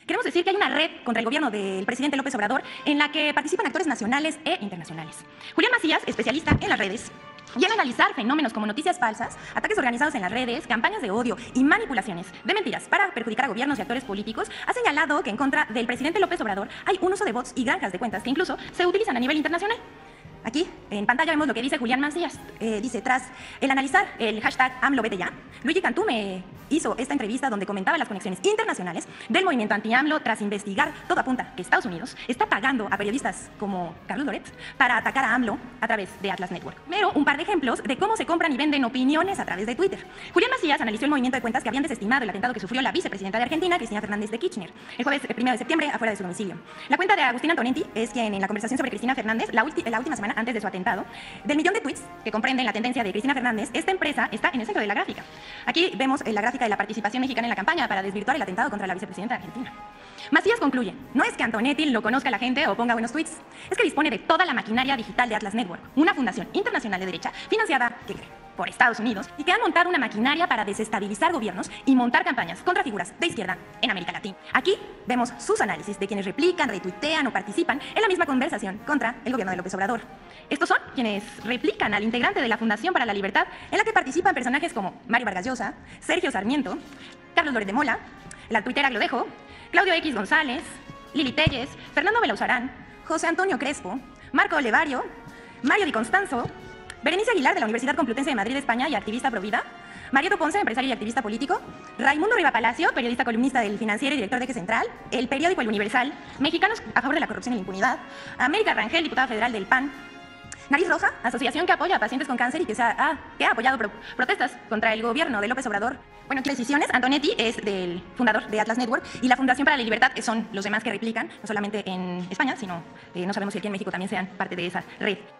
Queremos decir que hay una red contra el gobierno del presidente López Obrador en la que participan actores nacionales e internacionales. Julián Macías, especialista en las redes, y en analizar fenómenos como noticias falsas, ataques organizados en las redes, campañas de odio y manipulaciones de mentiras para perjudicar a gobiernos y actores políticos, ha señalado que en contra del presidente López Obrador hay un uso de bots y granjas de cuentas que incluso se utilizan a nivel internacional. Aquí, en pantalla, vemos lo que dice Julián Macías. Dice, tras el analizar el hashtag AMLOVeteYa, Luigi Cantú me hizo esta entrevista donde comentaba las conexiones internacionales del movimiento anti-AMLO tras investigar. Todo apunta que Estados Unidos está pagando a periodistas como Carlos Loret para atacar a AMLO a través de Atlas Network. Pero un par de ejemplos de cómo se compran y venden opiniones a través de Twitter. Julián Macías analizó el movimiento de cuentas que habían desestimado el atentado que sufrió la vicepresidenta de Argentina, Cristina Fernández de Kirchner, el jueves 1 de septiembre afuera de su domicilio. La cuenta de Agustín Antonetti es quien en la conversación sobre Cristina Fernández, la última semana antes de su atentado, del millón de tweets que comprenden la tendencia de Cristina Fernández, esta empresa está en el centro de la gráfica. Aquí vemos la gráfica de la participación mexicana en la campaña para desvirtuar el atentado contra la vicepresidenta de Argentina. Macías concluye, no es que Antonetti lo conozca la gente o ponga buenos tweets, es que dispone de toda la maquinaria digital de Atlas Network, una fundación internacional de derecha financiada por Estados Unidos y que han montado una maquinaria para desestabilizar gobiernos y montar campañas contra figuras de izquierda en América Latina. Aquí vemos sus análisis de quienes replican, retuitean o participan en la misma conversación contra el gobierno de López Obrador. Estos son quienes replican al integrante de la Fundación para la Libertad, en la que participan personajes como Mario Vargas Llosa, Sergio Sarmiento, Carlos Loret de Mola, la tuitera Glodejo, Claudio X González, Lili Telles, Fernando Belauzarán, José Antonio Crespo, Marco Olevario, Mario Di Constanzo, Berenice Aguilar de la Universidad Complutense de Madrid, España y activista provida, Marieto Ponce, empresario y activista político, Raimundo Riva Palacio, periodista columnista del Financiero y director de Eje Central, el periódico El Universal, Mexicanos a favor de la corrupción y la impunidad, América Rangel, diputada federal del PAN, Nariz Roja, asociación que apoya a pacientes con cáncer y que ha apoyado protestas contra el gobierno de López Obrador. Bueno, ¿qué decisiones? Antonetti es del fundador de Atlas Network y la Fundación para la Libertad son los demás que replican, no solamente en España, sino no sabemos si aquí en México también sean parte de esa red.